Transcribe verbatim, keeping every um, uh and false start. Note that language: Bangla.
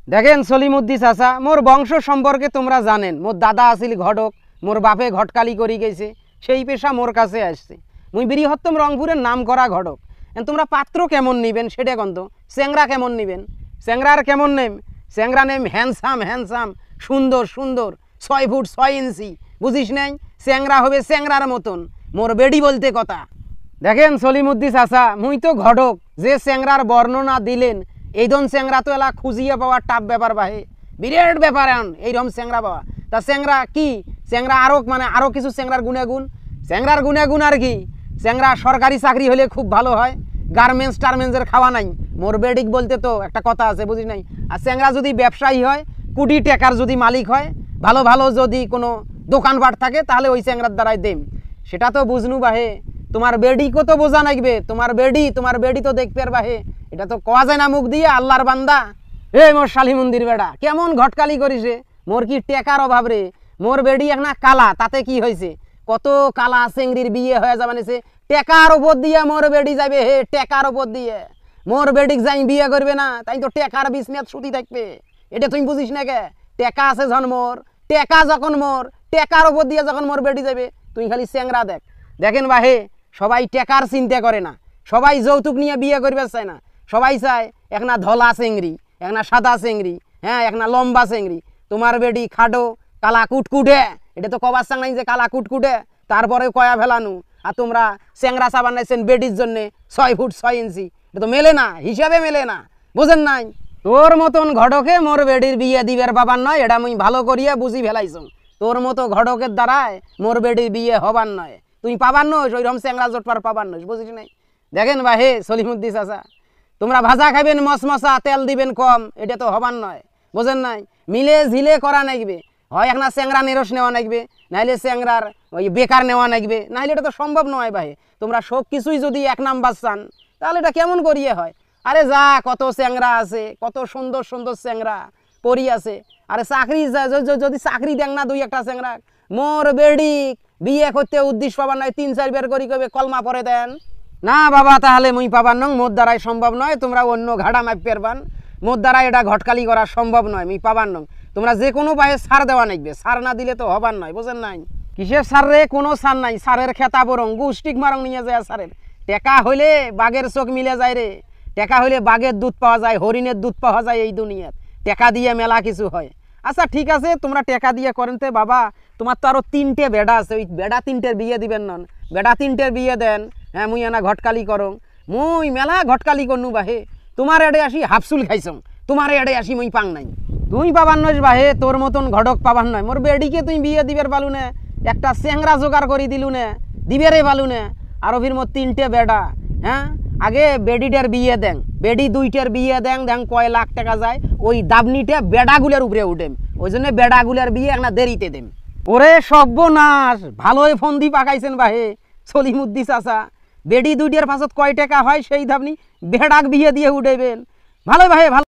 দেখেন সলিমুদ্দি চাচা, মোর বংশ সম্পর্কে তোমরা জানেন। মোর দাদা আছিল ঘটক, মোর বাপে ঘটকালি করি গেছে, সেই পেশা মোর কাছে আসছে। মুই বৃহত্তম রংপুরের নাম করা ঘটক। তোমরা পাত্র কেমন নিবেন সেটা কন্ত। চ্যাংরা কেমন নিবেন? চ্যাংরার কেমন নেম? চ্যাংরা নেম হ্যান্ডসাম হ্যান্ডসাম, সুন্দর সুন্দর, ছয় ফুট ছয় ইঞ্চি, বুঝিস নাই? চ্যাংরা হবে চ্যাংরার মতন, মোর বেডি বলতে কথা। দেখেন সলিমুদ্দি চাচা, মুই তো ঘটক, যে চ্যাংরার বর্ণনা দিলেন এই ধন চ্যাংরা তো এলা খুঁজিয়ে পাওয়ার টাপ ব্যাপার বাহে, বিরাট ব্যাপার এখন এইরকম চ্যাংরা পাওয়া। তা চ্যাংরা কি? চ্যাংরা আরও মানে আরও কিছু চ্যাংরার গুণাগুণ। চ্যাংরার গুণাগুণ আর কি? চ্যাংরা সরকারি চাকরি হলে খুব ভালো হয়, গার্মেন্টস টার্মেন্টসের খাওয়া নাই, মোর বেডিক বলতে তো একটা কথা আছে, বুঝিস নাই? আর চ্যাংরা যদি ব্যবসায়ী হয়, কোটি টাকার যদি মালিক হয়, ভালো ভালো যদি কোনো দোকানপাট থাকে, তাহলে ওই চ্যাংরার দ্বারাই দেম। সেটা তো বুঝনু বাহে, তোমার বেডিকে তো বোঝা নাকবে। তোমার বেডি তোমার বেডি তো দেখবে আর বাহে, এটা তো কোয়া যায় না মুখ দিয়ে। আল্লাহর বান্দা, এ মোর শালি মন্দির বেড়া কেমন ঘটকালি করিছে। মোর কি টেকার অভাব রে? মোর বেডি এক না কালা, তাতে কি হয়েছে? কত কালা চেংড়ির বিয়ে হয়ে যাবে নিছে, টেকার ওপর দিয়ে মোর বেডি যাবে। হে টেকার ওপর দিয়ে মোর বেডিক যাই বিয়ে করবে না, তাই তো টেকার বিজনেস সুতি থাকবে। এটা তুই বুঝিস না কে? টেকা আছে যখন মোর, টেকা যখন মোর, টেকার ওপর দিয়ে যখন মোর বেডি যাবে, তুই খালি চ্যাংরা দেখ। দেখেন বাহে, সবাই টেকার চিন্তা করে না, সবাই যৌতুক নিয়ে বিয়ে করবে চায় না। সবাই চায় এক না ধলা চেংড়ি, এক না সাদা চেংড়ি, হ্যাঁ এক না লম্বা চেংড়ি। তোমার বেডি খাডো কালা কুটকুটে, এটা তো কবার চাং নাই যে কালা কুটকুটে, তারপরে কয়া ফেলানু। আর তোমরা চ্যাংরা চাবান নাইছেন বেডির জন্যে ছয় ফুট ছয় ইঞ্চি, এটা তো মেলে না, হিসাবে মেলে না, বুঝেন নাই? তোর মতন ঘটকে মোর বেডির বিয়ে দিবের বাবার নয়, এটা মুই ভালো করিয়া বুঝি ফেলাইছ। তোর মতো ঘটকের দ্বারায় মোর বেডির বিয়ে হবার নয়, তুই পাবার নস, ওইরকম চ্যাংরা জোটপার পাবার নস, বুঝিস নাই? দেখেন বা হে সলিমুদ্দি চাচা, তোমরা ভাজা খাবেন মশমশা, তেল দিবেন কম, এটা তো হবার নয়, বুঝেন নাই? মিলে ঝিলে করা নাকবে, হয় এক না চ্যাংরা নেরস নেওয়া নাকবে, নাইলে চ্যাংরার ওই বেকার নেওয়া নাকবে, নাইলে এটা তো সম্ভব নয় ভাই। তোমরা সব কিছুই যদি এক নাম্বার চান, তাহলে এটা কেমন করিয়ে হয়? আরে যা কত চ্যাংরা আছে, কত সুন্দর সুন্দর চ্যাংরা পরি আছে। আরে চাকরি যদি চাকরি দেন না দুই একটা চ্যাংরা, মোর বেডিক বিয়ে করতে উদ্দেশ্য পাবার নয়, তিন চার বের করি কবে কলমা পরে দেন না বাবা, তাহলে মুই পাবার নং, মোর দ্বারাই সম্ভব নয়। তোমরা অন্য ঘাড়া মাপ পেরবান, মোর দ্বারা এটা ঘটকালি করা সম্ভব নয়, মুই পাবার নং। তোমরা যে কোনো পায়ে সার দেওয়া নাকবে, সার না দিলে তো হবার নয়, বুঝেন নাই? কিসের সার রে? কোনো সার নাই, সারের খেতা বরং গুষ্টিক মারং নিয়ে যায়। সারের টেকা হইলে বাঘের চোখ মিলে যায় রে, টেকা হইলে বাঘের দুধ পাওয়া যায়, হরিণের দুধ পাওয়া যায় এই দুনিয়াত, টেকা দিয়ে মেলা কিছু হয়। আচ্ছা ঠিক আছে, তোমরা টেকা দিয়ে করেন তে বাবা, তোমার তো আরো তিনটে বেড়া আছে, ওই বেড়া তিনটের বিয়ে দিবেন নন, বেড়া তিনটের বিয়ে দেন। হ্যাঁ মুই এনা ঘটকালি করং, মুই মেলা ঘটকালি করনু বাহে। তোমার এডে আসি হাফসুল খাইছং, তোমার এডে আসি মুই পাং নাই। তুই পাবার নয় বাহে, তোর মতন ঘটক পাবার নয়। মোর বেডিকে তুই বিয়ে দিবের পালু না, একটা চ্যাংরা জোগাড় করে দিলু না, দিবেরে পালু না। আরো ফির মোর তিনটে বেড়া, হ্যাঁ আগে বেডিটার বিয়ে দেন, বেডি দুইটার বিয়ে দেন, দেন কয় লাখ টাকা যায়, ওই দাবনিটা বেড়াগুলার উপরে উঠেম, ওই জন্য বেড়াগুলার বিয়ে একটা দেরিতে দেন। ওরে সর্বনাশ, ভালোই ফন্দি পাকাইছেন বাহে সলিমুদ্দি চাচা। বেডি দুইটার পাছত কয় টাকা হয় সেই দাবনি বেড়াক বিয়ে দিয়ে উঠেবেন, ভালো ভাই ভালো।